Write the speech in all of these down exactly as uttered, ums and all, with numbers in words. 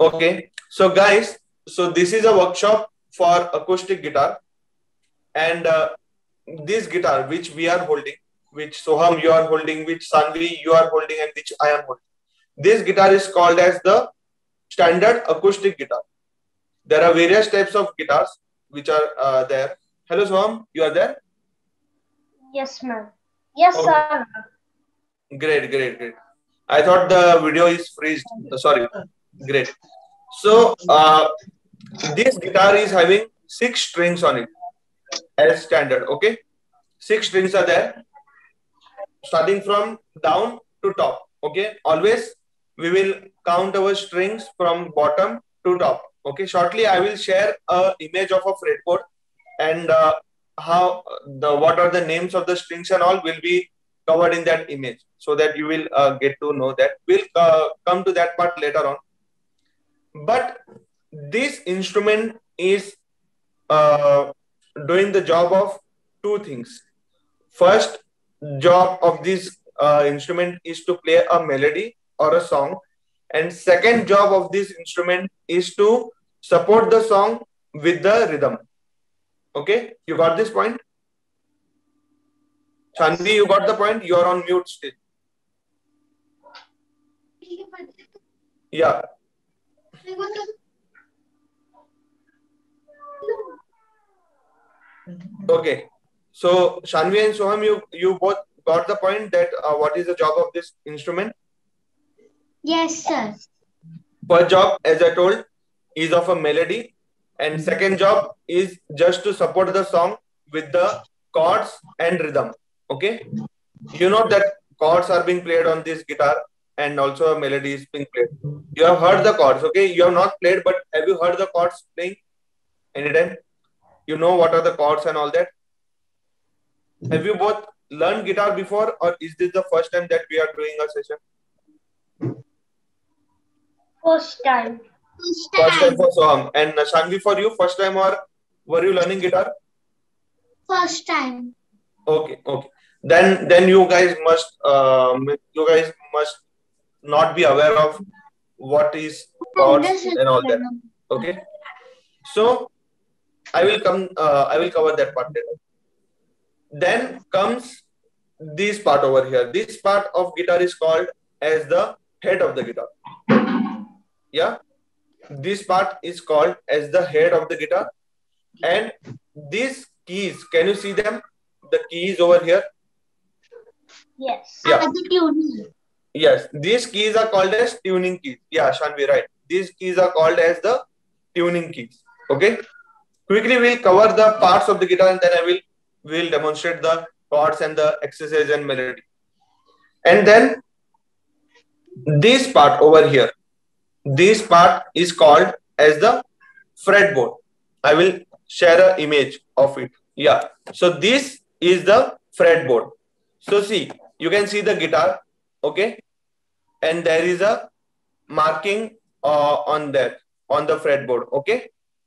Okay, so guys, so this is a workshop for acoustic guitar, and uh, this guitar which we are holding, which Soham you are holding, which Sanvi you are holding, and which I am holding. This guitar is called as the standard acoustic guitar. There are various types of guitars which are uh, there. Hello Soham, you are there? Yes, ma'am. Yes, Okay. sir. Great, great, great. I thought the video is freezed. Uh, sorry. Great. So uh, this guitar is having six strings on it as standard. Okay, six strings are there, starting from down to top. Okay, always we will count our strings from bottom to top. Okay, shortly I will share a image of a fretboard, and uh, how the what are the names of the strings and all will be covered in that image, so that you will uh, get to know that. We'll uh, come to that part later on. But this instrument is uh, doing the job of two things. First job of this uh, instrument is to play a melody or a song, and second job of this instrument is to support the song with the rhythm. Okay, you got this point? Chandni, you got the point? You are on mute still. Yeah. Okay. So Shanvi and Soham, you you both got the point that uh, what is the job of this instrument? Yes, sir. First job, as I told, is of a melody, and second job is just to support the song with the chords and rhythm. Okay, you know that chords are being played on this guitar, and also a melody is being played. You have heard the chords. Okay, you have not played, but have you heard the chords playing anytime? You know what are the chords and all that? Have you both learned guitar before, or is this the first time that we are doing a session? First time. First First time time. for Soham. And Shanvi, for you, first time, or were you learning guitar? First time. Okay, okay. Then, then you guys must, um, you guys must not be aware of what is chords and all that. Okay. So I will come. Uh, I will cover that part later. Then comes this part over here. This part of guitar is called as the head of the guitar. Yeah. This part is called as the head of the guitar, and these keys, can you see them? The keys over here. Yes. Yeah. The tuning. Yes, these keys are called as tuning keys. Yeah, Shanvi, right. These keys are called as the tuning keys. Okay. Quickly, we'll cover the parts of the guitar, and then I will will demonstrate the chords and the exercise and melody. And then this part over here, this part is called as the fretboard. I will share an image of it. Yeah. So this is the fretboard. So see, you can see the guitar. Okay. And there is a marking uh, on that, on the fretboard. Okay.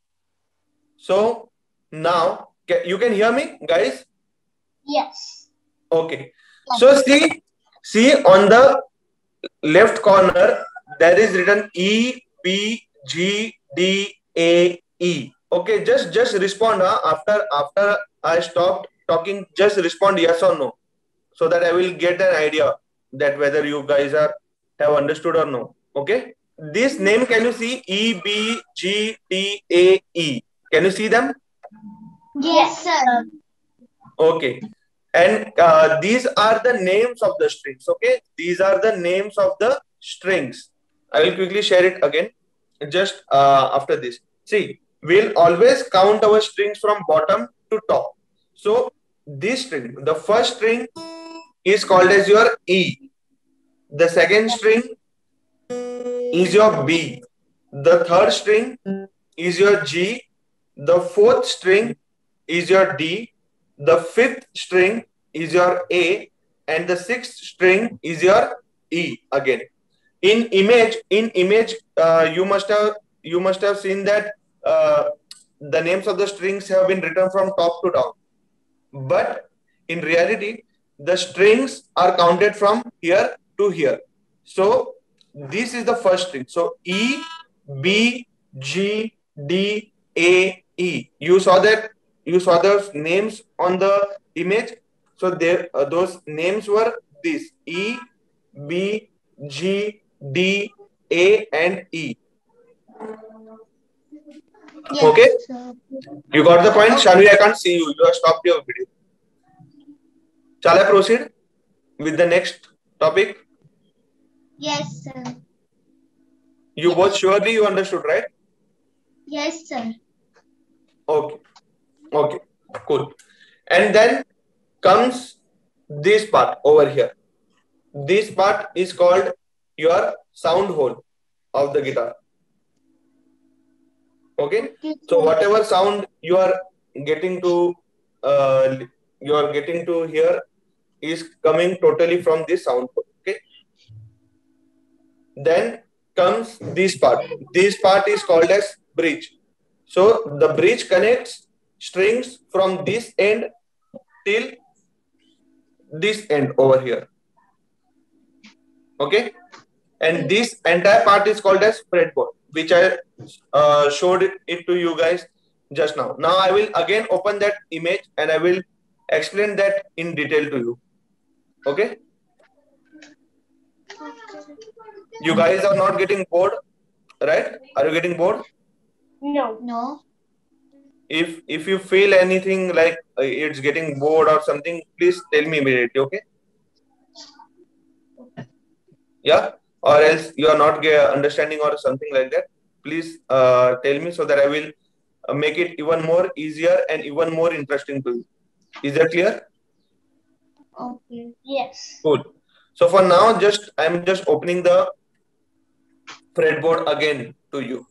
So now you can hear me, guys? Yes. Okay. So see, see on the left corner, there is written E, B, G, D, A, E. Okay, just just respond. Huh? After after I stopped talking, just respond yes or no, so that I will get an idea that whether you guys are have understood or no. Okay. This name, can you see? E, B, G, D, A, E. Can you see them? Yes, sir. Okay. And uh, these are the names of the strings. Okay. These are the names of the strings. I will quickly share it again. Just uh, after this. See, we'll always count our strings from bottom to top. So this string, the first string is called as your E. The second string is your B. The third string is your G. The fourth string is your D. The fifth string is your A. And the sixth string is your E again. In image, in image, uh, you must have you must have seen that uh, the names of the strings have been written from top to down. But in reality, the strings are counted from here to here. So this is the first string. So E, B, G, D, A, E. You saw that? You saw those names on the image. So there, uh, those names were these: E, B, G, D, A, and E. Yes, Okay, sir. you got the point. Shanvi, I can't see you. You have stopped your video. Shall I proceed with the next topic? Yes, sir. You Yes. both surely you understood, right? Yes, sir. Okay. Okay. Cool. And then comes this part over here. This part is called your sound hole of the guitar. Okay. Okay, So sir. whatever sound you are getting to, uh, you are getting to hear is coming totally from this sound hole. Okay. Then comes this part. This part is called as bridge. So the bridge connects strings from this end till this end over here. Okay. And this entire part is called as fretboard, which I uh, showed it to you guys just now. Now I will again open that image and I will explain that in detail to you. Okay. You guys are not getting bored, right? Are you getting bored? No. No. If if you feel anything like uh, it's getting bored or something, please tell me immediately. Okay. Yeah. Or else you are not get understanding or something like that. Please uh, tell me so that I will uh, make it even more easier and even more interesting to you. Is that clear? Okay. Yes. Cool. So for now, just I'm just opening the fretboard again to you.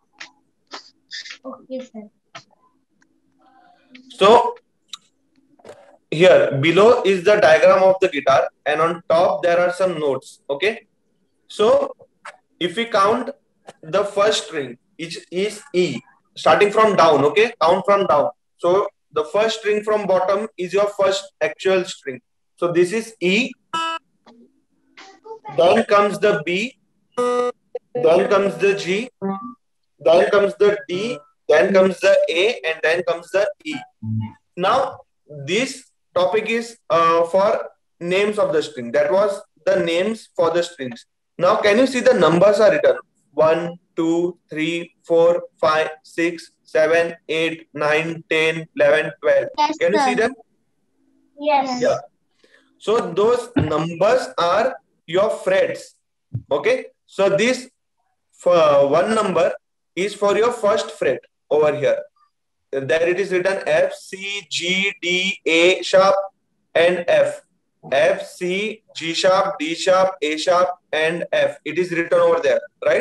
Okay, sir. So here below is the diagram of the guitar, and on top there are some notes. Okay. So if we count the first string, which is E, starting from down. Okay, count from down. So the first string from bottom is your first actual string. So this is E. Then comes the B. Then comes the G. Then comes the D. Then comes the A, and then comes the E. Now this topic is uh, for names of the string. That was the names for the strings. Now can you see the numbers are written? one, two, three, four, five, six, seven, eight, nine, ten, eleven, twelve. Yes, Can you see sir. them? Yes. Yeah. So those numbers are your frets. Okay. So this for one number is for your first fret over here. There it is written F, C, G, D, A sharp, and F. F, C, G sharp, D sharp, A sharp, and F. It is written over there, right?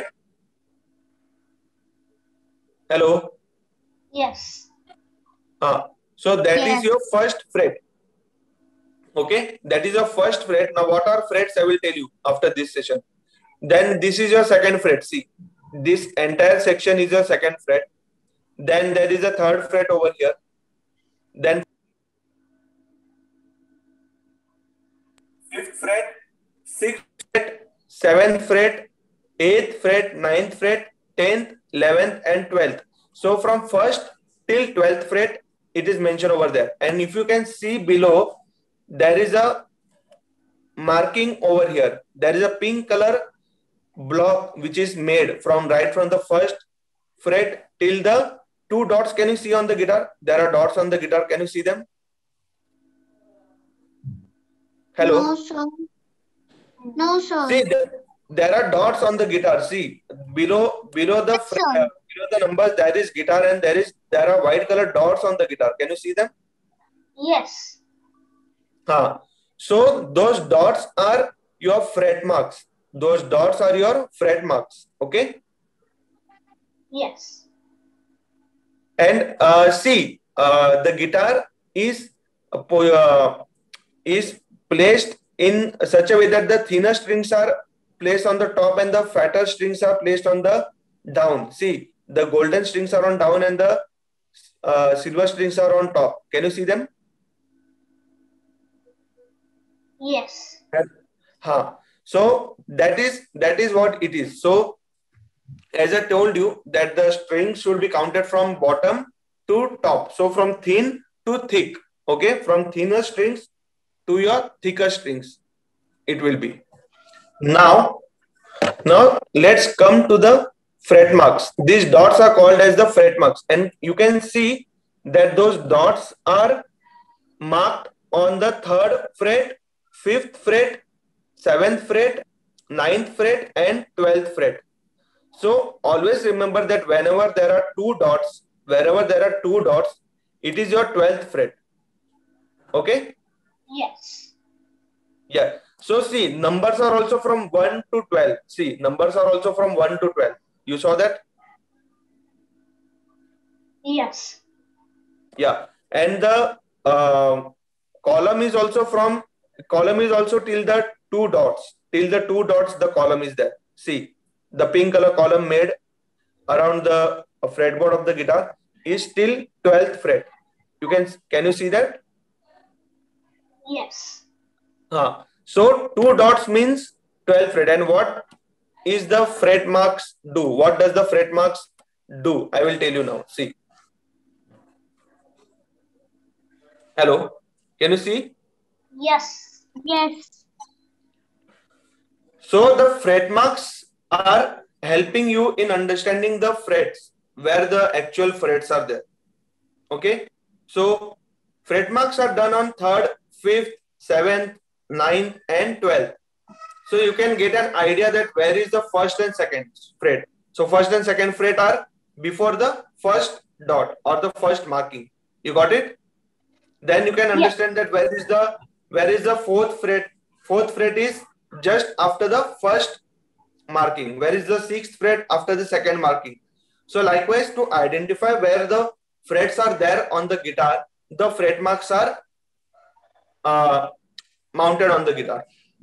Hello. Yes. Uh, so that Yes. is your first fret. Okay, that is your first fret. Now, what are frets? I will tell you after this session. Then this is your second fret. See, this entire section is your second fret. Then there is a third fret over here. Then fifth fret, sixth fret, seventh fret, eighth fret, ninth fret, tenth, eleventh, and twelfth. So from first till twelfth fret, it is mentioned over there. And if you can see below, there is a marking over here. There is a pink color block which is made from right from the first fret till the two dots. Can you see on the guitar? There are dots on the guitar. Can you see them? Hello. No, sir. No, sir. See, there, there are dots on the guitar. See, below below the Yes, fret, sir. uh, below the numbers, there is guitar, and there is there are white color dots on the guitar. Can you see them? Yes. Huh. So those dots are your fret marks. Those dots are your fret marks. Okay. Yes. And uh, see, uh, the guitar is uh, po- uh, is placed in such a way that the thinner strings are placed on the top and the fatter strings are placed on the down. See, the golden strings are on down and the uh, silver strings are on top. Can you see them? Yes. Huh. So that is that is what it is. So as I told you that the strings should be counted from bottom to top. So from thin to thick. Okay, from thinner strings to your thicker strings, it will be. Now, now let's come to the fret marks. These dots are called as the fret marks, and you can see that those dots are marked on the third fret, fifth fret, seventh fret, ninth fret, and twelfth fret. So always remember that whenever there are two dots, wherever there are two dots, it is your twelfth fret. Okay? Yes. Yeah. So see, numbers are also from one to twelve. See, numbers are also from one to twelve. You saw that? Yes. Yeah. And the uh, column is also from, column is also till the two dots. Till the two dots, the column is there. See, the pink color column made around the fretboard of the guitar is till twelfth fret. You can, can you see that? Yes. Huh. So two dots means twelfth fret. And what is the fret marks do? What does the fret marks do? I will tell you now. See. Hello. Can you see? Yes. Yes. So the fret marks are helping you in understanding the frets, where the actual frets are there. Okay. So fret marks are done on third, fifth, seventh, ninth, and twelfth. So you can get an idea that where is the first and second fret. So first and second fret are before the first dot or the first marking. You got it? Then you can understand yes. that where is the where is the fourth fret. Fourth fret is just after the first marking. Where is the sixth fret? After the second marking. So likewise, to identify where the frets are there on the guitar, the fret marks are uh, mounted on the guitar.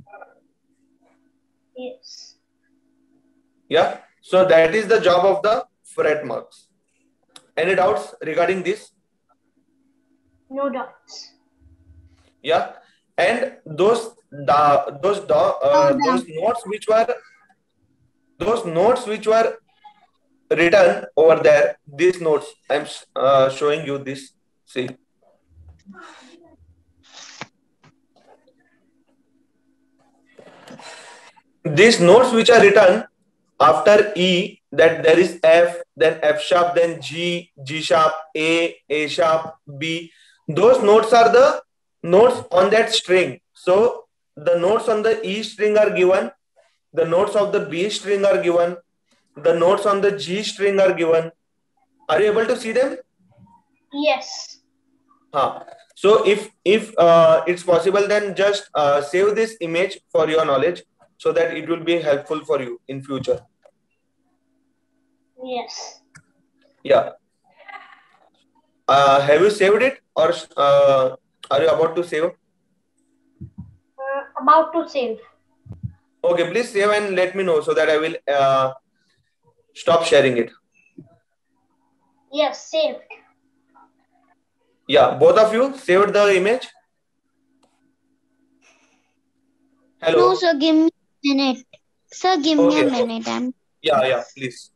Yes. Yeah. So that is the job of the fret marks. Any doubts regarding this? No doubts. Yeah. And those da, those da, uh, No those notes which were those notes which were written over there, these notes, I'm uh, showing you this. See. These notes which are written after E, that there is F, then F sharp, then G, G sharp, A, A sharp, B. Those notes are the notes on that string. So the notes on the E string are given, the notes of the B string are given, the notes on the G string are given. Are you able to see them? Yes. Huh. So if if uh, it's possible, then just uh, save this image for your knowledge, so that it will be helpful for you in future. Yes. Yeah. Uh, have you saved it, or uh, are you about to save? Uh, about to save. Okay, please save and let me know, so that I will uh, stop sharing it. Yes, saved. Yeah, both of you saved the image? Hello? No, sir, give me a minute. Sir, give Okay. me a minute. I'm... Yeah, yeah, please.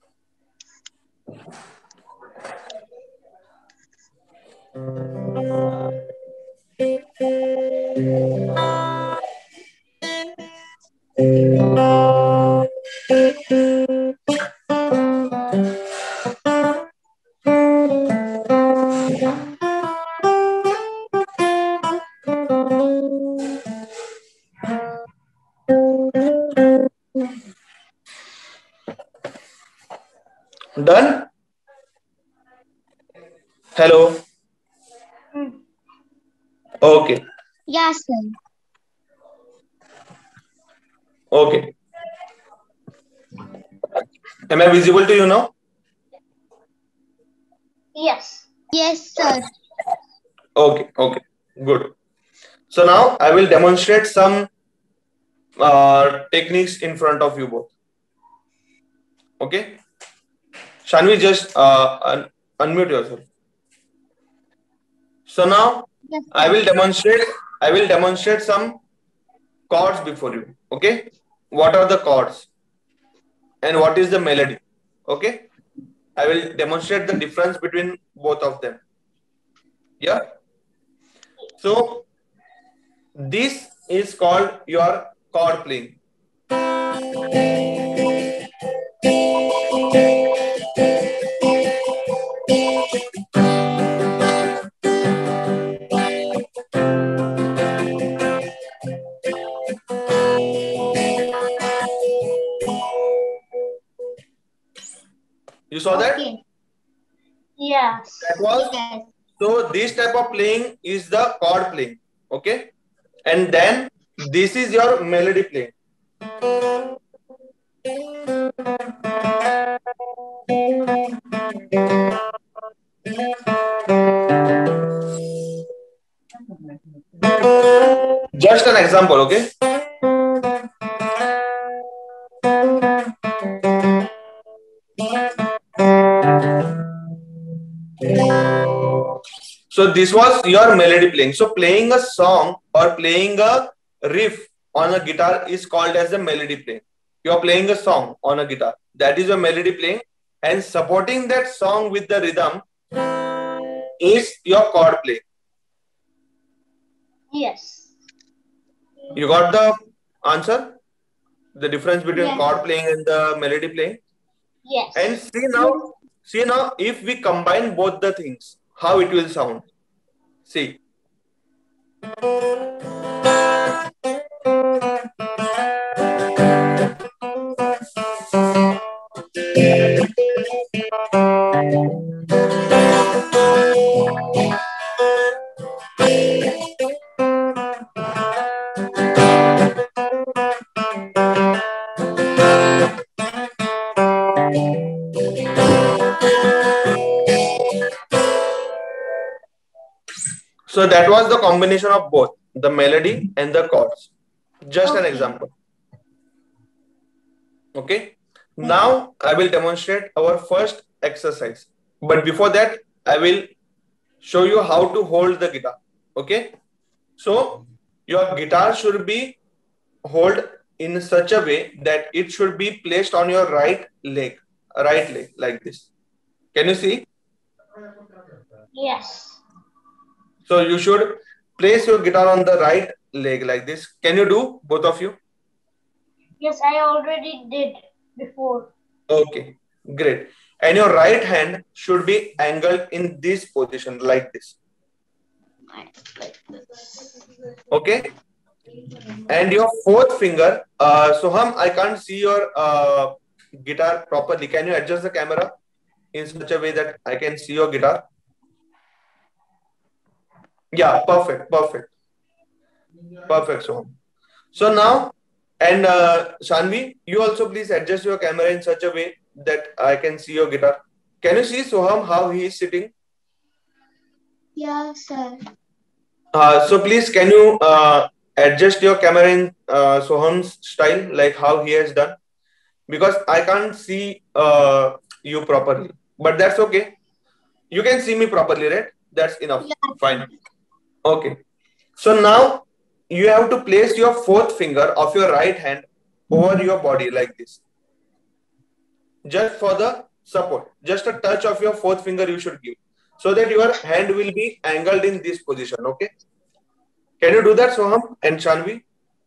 Done? Hello? Hmm. Okay. Yes, sir. Okay. Am I visible to you now? Yes. Yes, sir. Okay, okay, good. So now I will demonstrate some uh, techniques in front of you both. Okay. Shanvi, just uh, un unmute yourself. So now Yes, I will demonstrate. I will demonstrate some chords before you. Okay. What are the chords? and what is the melody. Okay, I will demonstrate the difference between both of them. Yeah. So this is called your chord playing. You saw that? Okay. Yes. That was Yes. so this type of playing is the chord playing. Okay, and then this is your melody playing. Just an example, okay? So this was your melody playing. So playing a song or playing a riff on a guitar is called as a melody playing. You are playing a song on a guitar. That is your melody playing, and supporting that song with the rhythm is your chord playing. Yes. You got the answer? The difference between Yes. chord playing and the melody playing? Yes. And see now, see now, if we combine both the things, how it will sound. See. So that was the combination of both the melody and the chords. Just an Okay. example. Okay. Now I will demonstrate our first exercise. But before that, I will show you how to hold the guitar. Okay. So your guitar should be held in such a way that it should be placed on your right leg, right leg like this. Can you see? Yes. So you should place your guitar on the right leg like this. Can you do, both of you? Yes, I already did before. Okay, great. And your right hand should be angled in this position like this. Okay. And your fourth finger, uh, Soham, I can't see your uh, guitar properly. Can you adjust the camera in such a way that I can see your guitar? Yeah, perfect, perfect. Perfect, Soham. So now, and uh, Shanvi, you also please adjust your camera in such a way that I can see your guitar. Can you see Soham how he is sitting? Yeah, sir. Uh, so please, can you uh, adjust your camera in uh, Soham's style, like how he has done? Because I can't see uh, you properly. But that's okay. You can see me properly, right? That's enough. Yeah. Fine. Okay. So now you have to place your fourth finger of your right hand over your body like this. Just for the support. Just a touch of your fourth finger you should give. So that your hand will be angled in this position. Okay. Can you do that, Soham and Shanvi?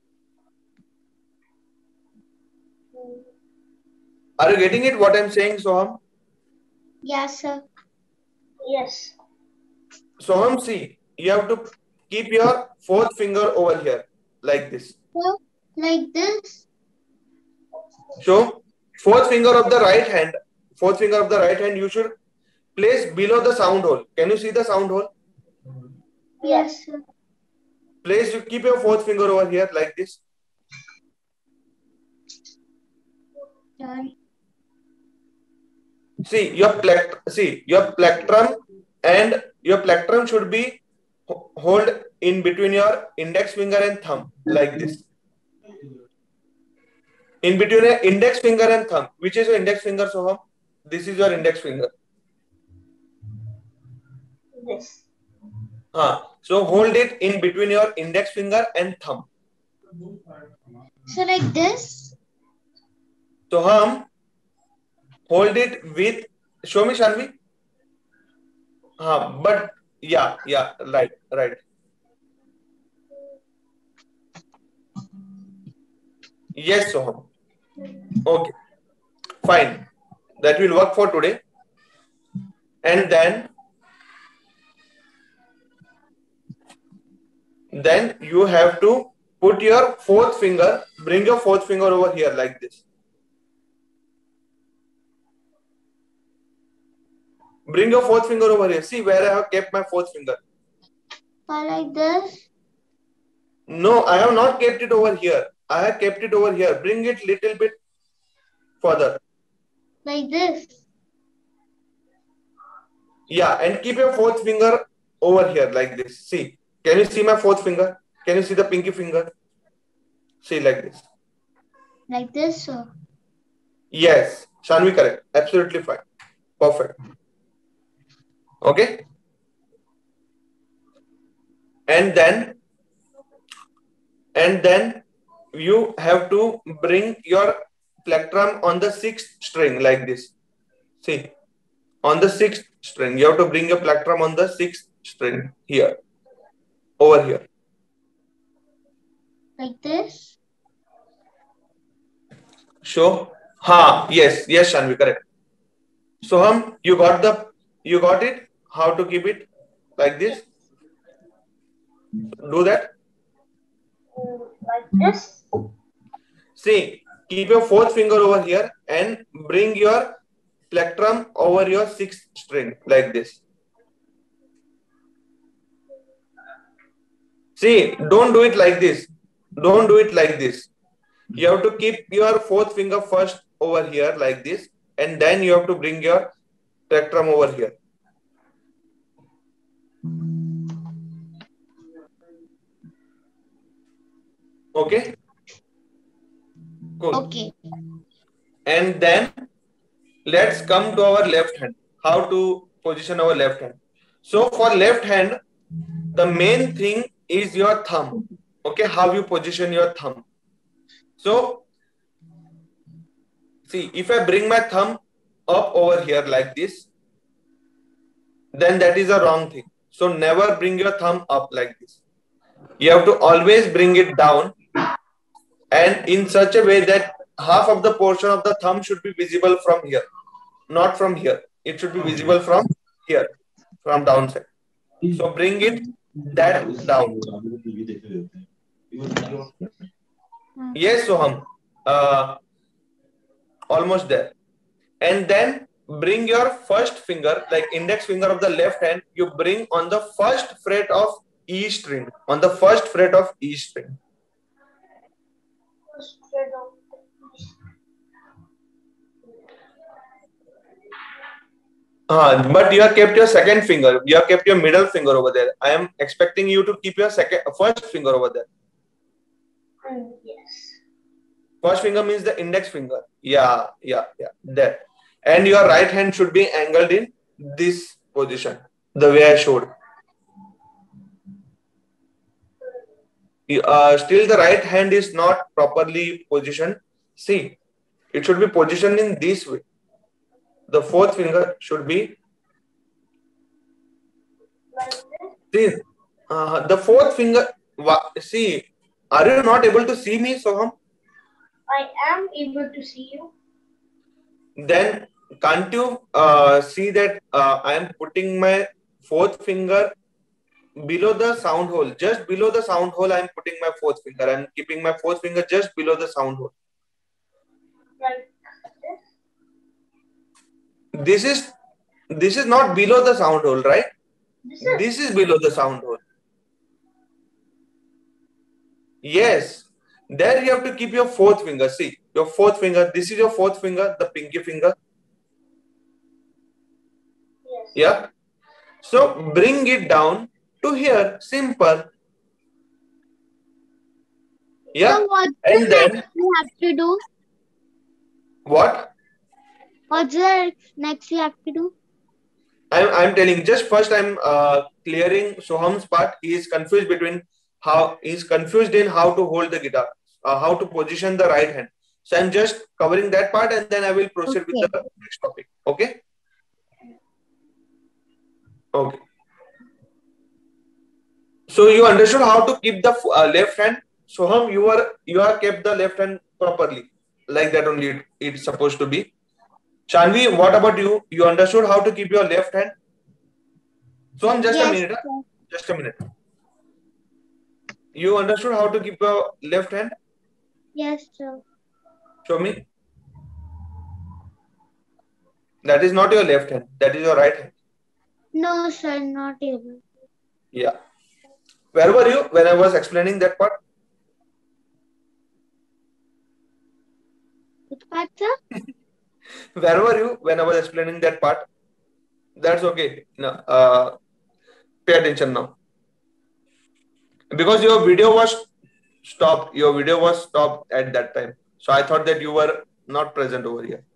Are you getting it what I'm saying, Soham? Yes, sir. Yes. Soham, see, you have to keep your fourth finger over here like this. So, like this? So, fourth finger of the right hand, fourth finger of the right hand, you should place below the sound hole. Can you see the sound hole? Yes, sir. Place, you keep your fourth finger over here like this. Sorry. See, your plect, see, your plectrum and your plectrum should be hold in between your index finger and thumb like this. In between your index finger and thumb. Which is your index finger, Soham? This is your index finger. This. Uh, so hold it in between your index finger and thumb. So like this? Soham, hold it with, show me Shanvi. Uh, but yeah, yeah, right, right. Yes, Soham. Okay, fine. That will work for today. And then, then you have to put your fourth finger, bring your fourth finger over here like this. Bring your fourth finger over here. See where I have kept my fourth finger. Or like this. No, I have not kept it over here. I have kept it over here. Bring it little bit further. Like this. Yeah, and keep your fourth finger over here like this. See, can you see my fourth finger? Can you see the pinky finger? See like this. Like this, sir. Yes, Shanvi, correct. Absolutely fine. Perfect. Okay. And then, and then you have to bring your plectrum on the sixth string like this. See, on the sixth string, you have to bring your plectrum on the sixth string here, over here. Like this. Show. Ha, yes, yes, Shanvi, correct. Soham, you got the, you got it? How to keep it like this? Do that. Like this. See, keep your fourth finger over here and bring your plectrum over your sixth string like this. See, don't do it like this. Don't do it like this. You have to keep your fourth finger first over here like this, and then you have to bring your plectrum over here. Okay? Cool. Okay. And then let's come to our left hand. How to position our left hand. So for left hand, the main thing is your thumb. Okay, how you position your thumb. So, see, if I bring my thumb up over here like this, then that is a wrong thing. So never bring your thumb up like this. You have to always bring it down, and in such a way that half of the portion of the thumb should be visible from here, not from here. It should be visible from here, from downside. So bring it that down. Yes, Soham. Uh, almost there. And then bring your first finger, like index finger of the left hand, you bring on the first fret of E string. On the first fret of E string. Uh, but you have kept your second finger. You have kept your middle finger over there. I am expecting you to keep your second, first finger over there. Mm, yes. First finger means the index finger. Yeah, yeah, yeah. There. And your right hand should be angled in this position, the way I showed. Uh, still the right hand is not properly positioned. See, it should be positioned in this way. The fourth finger should be, see, uh, the fourth finger, see, are you not able to see me, Soham? I am able to see you. Then can't you uh, see that uh, I am putting my fourth finger below the sound hole, just below the sound hole I am putting my fourth finger. I am keeping my fourth finger just below the sound hole. Like this. This is, this is not below the sound hole, right? This is, This is below the sound hole. Yes. There you have to keep your fourth finger. See, your fourth finger. This is your fourth finger, the pinky finger. yes. Yeah. So bring it down to here. Simple. Yeah. So what And then you have to do? what? What's the next you have to do? I'm, I'm telling, just first I'm uh, clearing Soham's part. He is confused between how, he is confused in how to hold the guitar, uh, how to position the right hand. So I'm just covering that part and then I will proceed Okay. with the next topic. Okay. Okay. So you understood how to keep the uh, left hand. Soham, you are you have kept the left hand properly, like that only it, it's supposed to be. Shanvi, what about you? You understood how to keep your left hand? Soham, just a Yes, minute. huh? sir. Just a minute. You understood how to keep your left hand? Yes, sir. Show me. That is not your left hand. That is your right hand. No, sir, not able. Yeah. Where were you when I was explaining that part? Which part, sir? Where were you when I was explaining that part? That's okay. No, uh, pay attention now. Because your video was stopped. Your video was stopped at that time. So I thought that you were not present over here.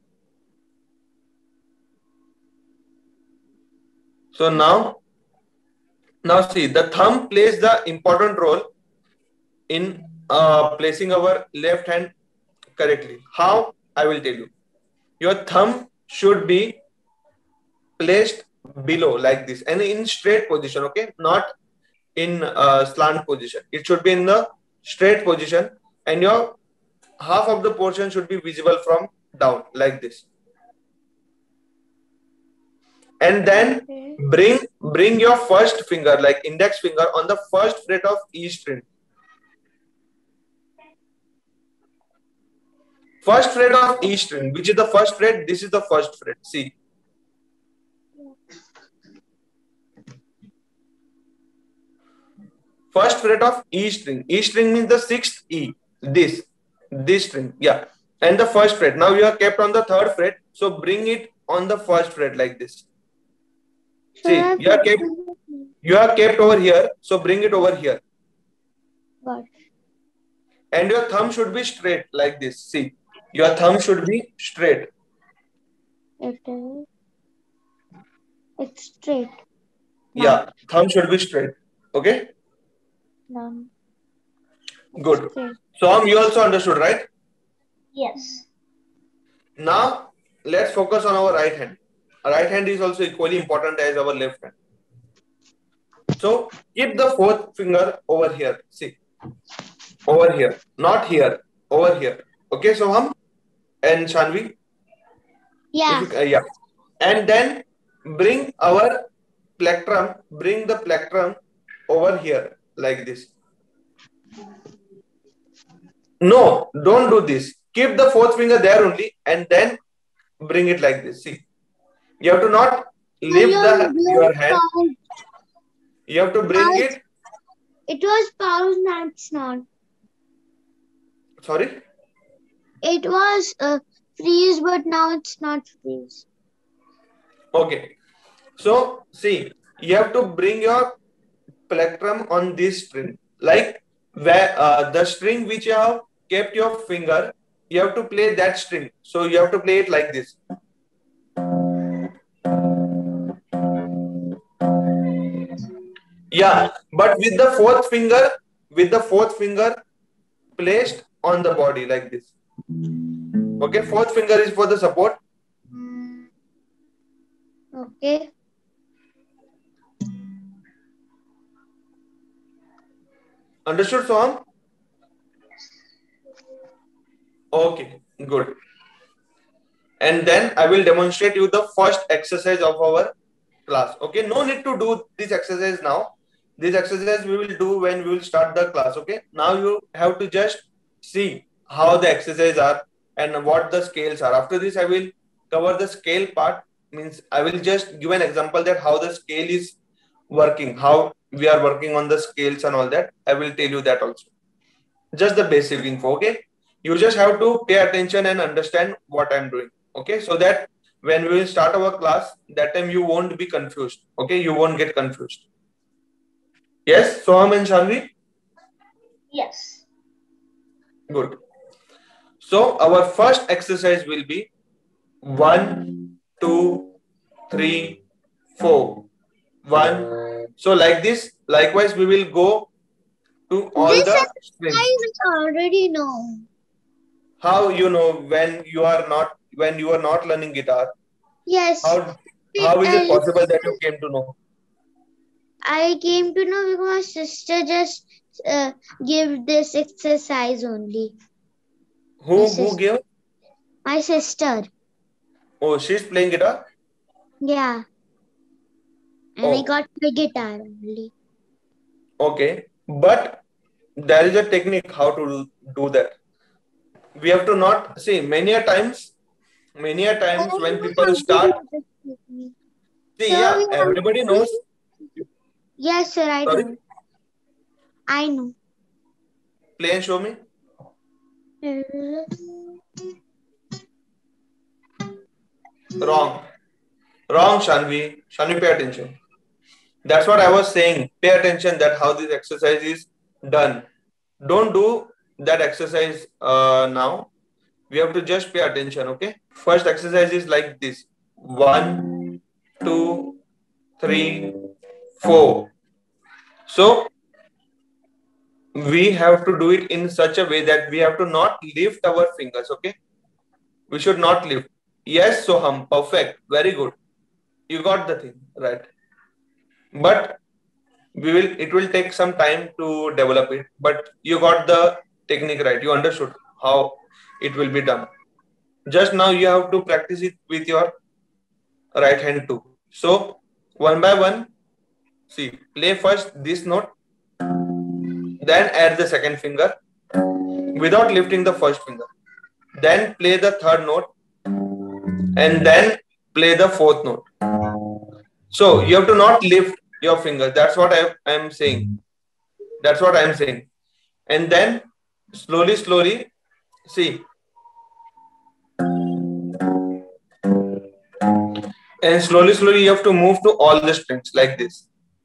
So now, now see, the thumb plays the important role in uh, placing our left hand correctly. How? I will tell you. Your thumb should be placed below like this and in straight position, okay? Not in uh, slant position. It should be in the straight position and your half of the portion should be visible from down like this. And then Okay. bring bring your first finger like index finger on the first fret of each string. First fret of each string. Which is the first fret? This is the first fret. See. First fret of each string. Each string means the sixth E. This. This string. Yeah. And the first fret. Now you are kept on the third fret. So bring it on the first fret like this. See, Sir, you are kept you are kept over here. So bring it over here. What? And your thumb should be straight like this. See. Your thumb should be straight. It is. It's straight. Yeah. Thumb should be straight. Okay? Down. Good. Straight. So um, you also understood, right? Yes. Now let's focus on our right hand. Our right hand is also equally important as our left hand. So keep the fourth finger over here. See, over here, not here, over here. Okay, so hum and Shanvi. Yeah. If you, uh, yeah. And then bring our plectrum. Bring the plectrum over here like this. No, don't do this. Keep the fourth finger there only, and then bring it like this. See, you have to not lift the your hand. Paused. You have to bring Paused. it. It was paused, now it's not. Sorry. It was uh, freeze, but now it's not freeze. Okay. So see, you have to bring your plectrum on this string, like where uh, the string which you have kept your finger. You have to play that string. So you have to play it like this. Yeah, but with the fourth finger, with the fourth finger placed on the body like this. Okay, fourth finger is for the support. Okay. Understood, Soham? Okay, good. And then I will demonstrate you the first exercise of our class. Okay, no need to do this exercise now. This exercise we will do when we will start the class. Okay, now you have to just see how the exercises are and what the scales are. After this, I will cover the scale part. Means I will just give an example that how the scale is working, how we are working on the scales and all that. I will tell you that also. Just the basic info. Okay, you just have to pay attention and understand what I'm doing. Okay, so that when we will start our class, that time you won't be confused. Okay, you won't get confused. Yes, Soham and Shanvi? Yes. Good. So our first exercise will be one, two, three, four. One. So like this, likewise, we will go to all This the strings. I already know. how you know when you are not when you are not learning guitar? Yes. How how is it I, possible that you came to know? I came to know because my sister just uh, give this exercise only. Who My who sister. gave? My sister. Oh, she's playing guitar. Yeah. And I Oh, got my guitar only. okay. But there is a technique how to do, do that. We have to not see many a times. Many a I times when know people how to start, do this technique. see, Sir, yeah, we have everybody to. knows. Yes, sir, I Sorry, know. I know. play and show me. Wrong, wrong, Shanvi. Shanvi, pay attention. That's what I was saying. Pay attention that how this exercise is done. Don't do that exercise uh, now. We have to just pay attention. Okay. First exercise is like this: one, two, three, four. So we have to do it in such a way that we have to not lift our fingers. Okay. We should not lift. Yes, Soham. Perfect. Very good. You got the thing right. But we will it will take some time to develop it, but you got the technique right. You understood how it will be done. Just now you have to practice it with your right hand too. So one by one, see, play first this note, then add the second finger without lifting the first finger, then play the third note, and then play the fourth note. So you have to not lift your fingers. That's what I am saying. That's what I am saying. And then slowly, slowly, see, and slowly, slowly, you have to move to all the strings like this.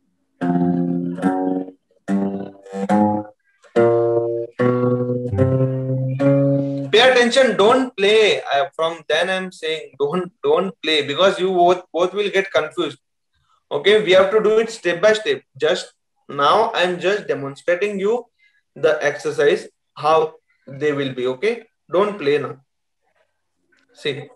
Pay attention. Don't play. I, from then, I'm saying don't don't play because you both both will get confused. Okay, we have to do it step by step. Just now, I'm just demonstrating you the exercise how they will be. Okay, don't play now. See.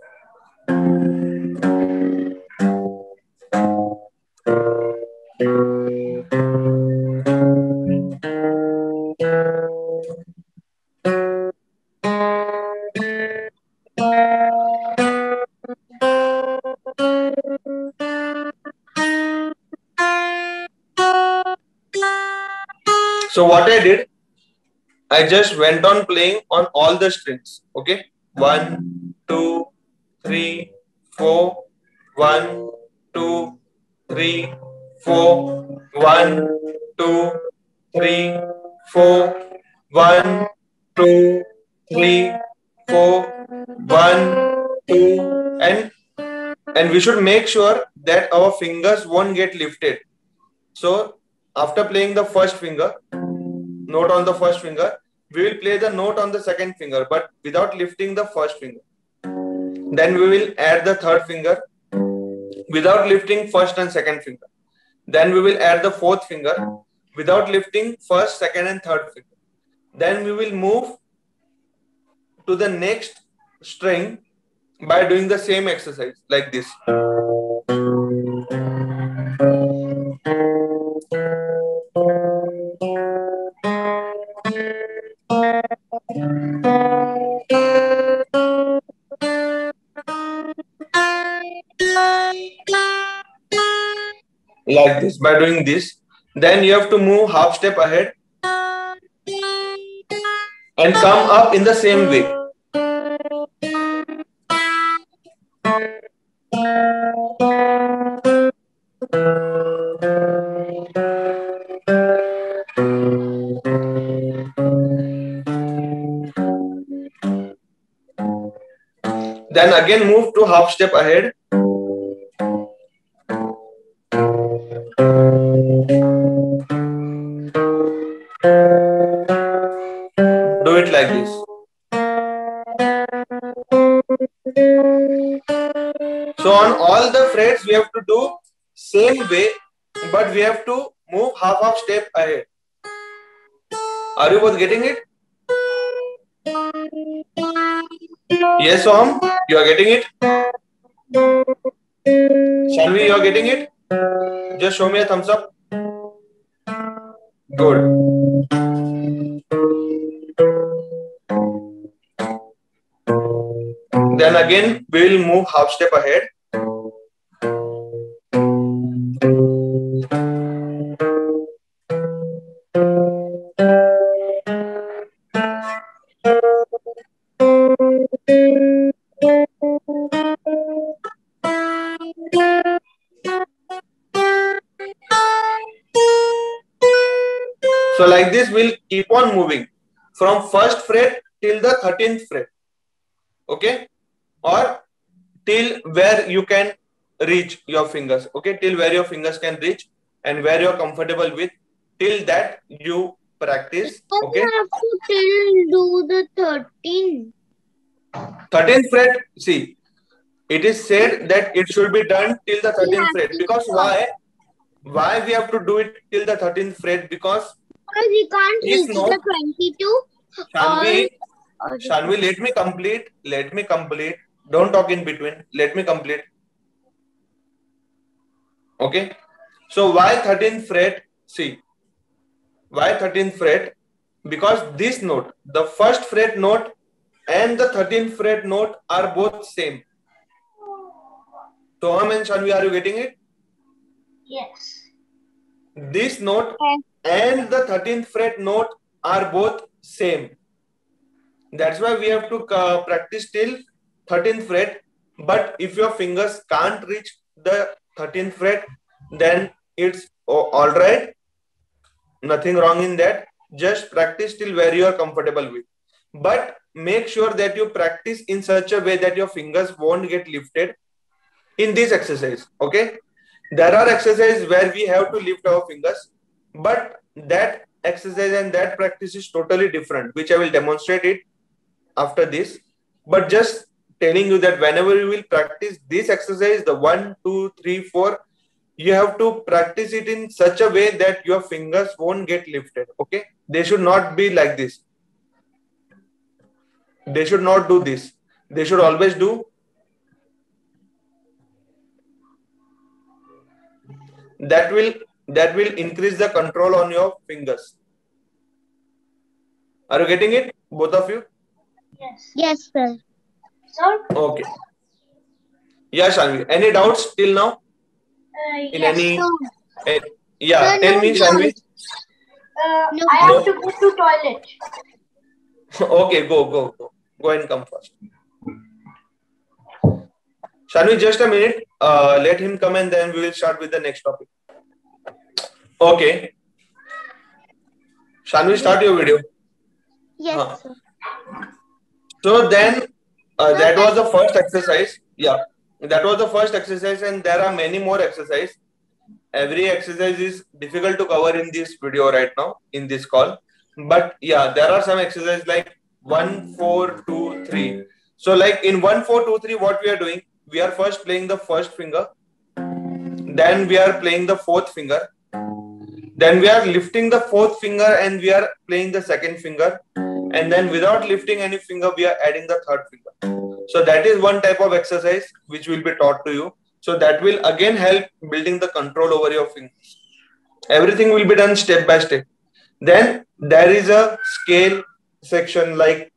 So what I did, I just went on playing on all the strings. Okay, one, two, three, four, one, two, three, four, one, two, three, four, one, two, three, four, one, two, and and we should make sure that our fingers won't get lifted. So after playing the first finger, note on the first finger, we will play the note on the second finger, but without lifting the first finger. Then we will add the third finger without lifting first and second finger. Then we will add the fourth finger without lifting first, second, and third finger. Then we will move to the next string by doing the same exercise like this. Like this. By doing this, then you have to move half step ahead and come up in the same way. Then again move to half step ahead. Do it like this. So on all the frets we have to do same way, but we have to move half half step ahead. Are you both getting it? Yes, Om, you are getting it? Shanvi, you are getting it? Just show me a thumbs up. Good. Then again, we will move half step ahead. So like this, we'll keep on moving from first fret till the thirteenth fret. Okay? Or till where you can reach your fingers. Okay? Till where your fingers can reach and where you're comfortable with. Till that you practice. Okay? You have to till do the thirteen. thirteenth fret, see, it is said that it should be done till the thirteenth fret. Because why? Why we have to do it till the thirteenth fret? Because Because we can't this reach note, the twenty-two. Shanvi, Or, Shanvi, let me complete. Let me complete. Don't talk in between. Let me complete. Okay. So why thirteenth fret? See, why thirteenth fret? Because this note, the first fret note and the thirteenth fret note are both same. So Tom and Shanvi, are you getting it? Yes. This note and the thirteenth fret note are both same. That's why we have to uh, practice till thirteenth fret. But if your fingers can't reach the thirteenth fret, then it's all right. Nothing wrong in that. Just practice till where you are comfortable with. But make sure that you practice in such a way that your fingers won't get lifted in this exercise. Okay? There are exercises where we have to lift our fingers, but that exercise and that practice is totally different, which I will demonstrate it after this. But just telling you that whenever you will practice this exercise, the one, two, three, four, you have to practice it in such a way that your fingers won't get lifted. Okay? They should not be like this. They should not do this. They should always do that will that will increase the control on your fingers. Are you getting it, both of you? Yes. yes, sir. Sir? Okay. Yeah, Shanvi. Any doubts till now? Uh, In yes. any? No. eh, yeah. Sir, tell no me, Shanvi. Uh, No. I have to go to toilet. Okay, go, go, go. Go and come first. Shanvi, just a minute. Uh, let him come and then we will start with the next topic. Okay. Shanvi, start your video. Yes, Huh. sir. So then, uh, that was the first exercise. Yeah, that was the first exercise, and there are many more exercises. Every exercise is difficult to cover in this video right now, in this call. But yeah, there are some exercises like one, four, two, three. So like in one, four, two, three, what we are doing, we are first playing the first finger. Then we are playing the fourth finger. Then we are lifting the fourth finger and we are playing the second finger. And then without lifting any finger, we are adding the third finger. So that is one type of exercise which will be taught to you. So that will again help building the control over your fingers. Everything will be done step by step. Then there is a scale section like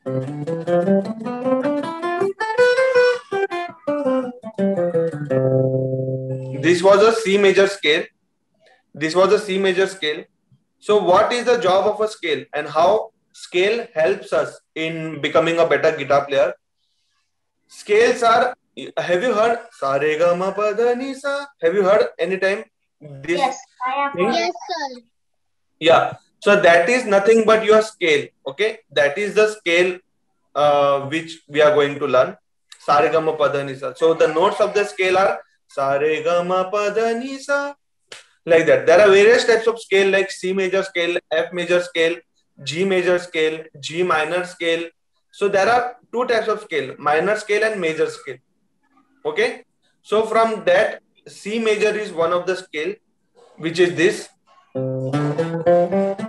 this was a C major scale. This was a C major scale. So what is the job of a scale and how scale helps us in becoming a better guitar player? Scales are, have you heard sa re ga ma pa da ni sa? Have you heard anytime this? Yes, I have thing? heard. Yes, sir. Yeah. So that is nothing but your scale. Okay. That is the scale uh, which we are going to learn. Sa re ga ma pa da ni sa. So the notes of the scale are sa re ga ma pa da ni sa. Like that. There are various types of scale like C major scale, F major scale, G major scale, G minor scale. So there are two types of scale, minor scale and major scale. Okay. So from that, C major is one of the scale, which is this.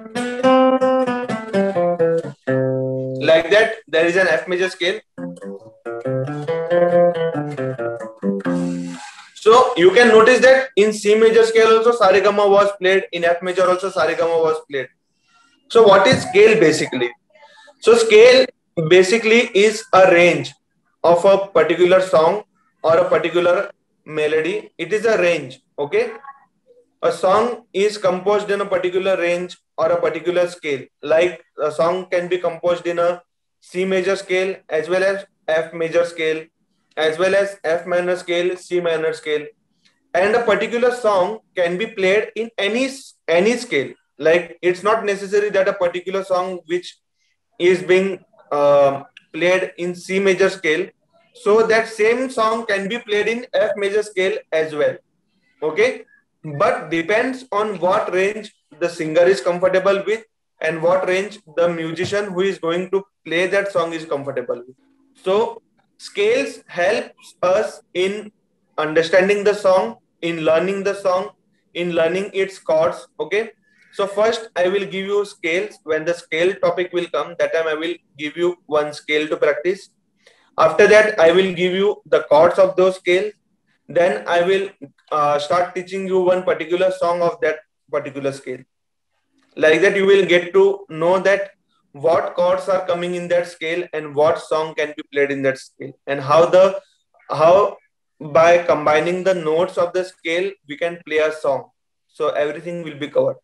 Like that, there is an F major scale. So you can notice that in C major scale also Saregama was played, in F major also Saregama was played. So what is scale basically? So scale basically is a range of a particular song or a particular melody. It is a range, okay? A song is composed in a particular range or a particular scale. Like a song can be composed in a C major scale as well as F major scale, as well as F minor scale, C minor scale. And a particular song can be played in any any scale. Like it's not necessary that a particular song which is being uh, played in C major scale, so that same song can be played in F major scale as well. Okay, but depends on what range the singer is comfortable with and what range the musician who is going to play that song is comfortable with. So scales helps us in understanding the song, in learning the song, in learning its chords. Okay, so first I will give you scales. When the scale topic will come, that time I will give you one scale to practice. After that I will give you the chords of those scales. Then I will uh, start teaching you one particular song of that particular scale. Like that you will get to know that what chords are coming in that scale and what song can be played in that scale, and how the how by combining the notes of the scale we can play a song. So everything will be covered.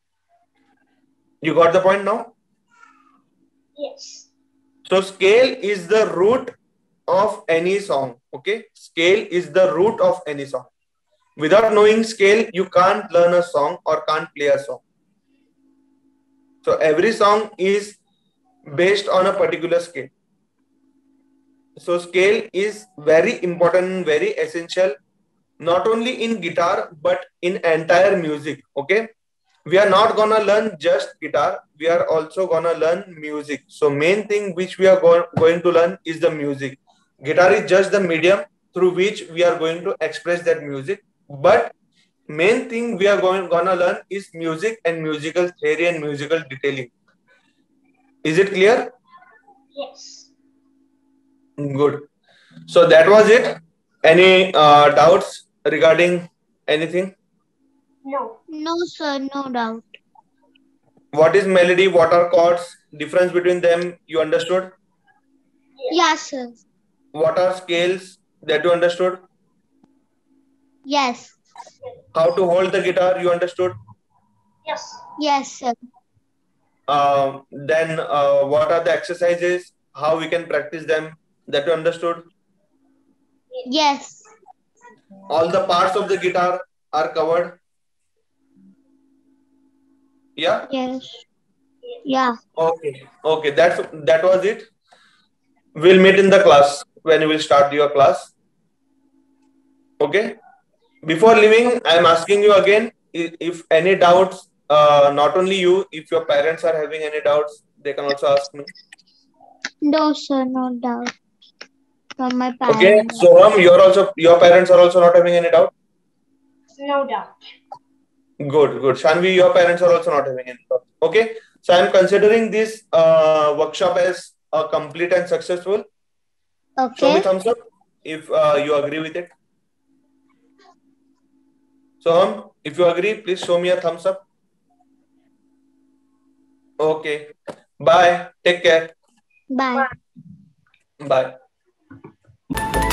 You got the point now? Yes. So scale is the root of any song. Okay, scale is the root of any song. Without knowing scale, you can't learn a song or can't play a song. So every song is based on a particular scale. So scale is very important, very essential, not only in guitar, but in entire music. Okay. We are not gonna learn just guitar. We are also gonna learn music. So main thing which we are go going to learn is the music. Guitar is just the medium through which we are going to express that music. But main thing we are going gonna learn is music and musical theory and musical detailing. Is it clear? Yes. Good. So that was it. Any uh, doubts regarding anything? No. No, sir, no doubt. What is melody? What are chords? Difference between them you understood? Yes, sir. What are scales that you understood? Yes. How to hold the guitar you understood? Yes. Yes, sir. Uh, then uh, what are the exercises? How we can practice them that you understood? Yes. All the parts of the guitar are covered? Yeah? Yes. Yeah. Okay. Okay. That's that was it. We'll meet in the class when you will start your class. Okay. Before leaving, I'm asking you again if, if any doubts, uh, not only you, if your parents are having any doubts, they can also ask me. No, sir, no doubt. From my Okay. parents. So um, you're also your parents are also not having any doubt? No doubt. Good, good. Shanvi, your parents are also not having any doubt. Okay. So I'm considering this uh, workshop as a complete and successful. Show me Okay. thumbs up if uh, you agree with it. So um, if you agree, please show me a thumbs up. Okay. Bye. Take care. Bye. Bye.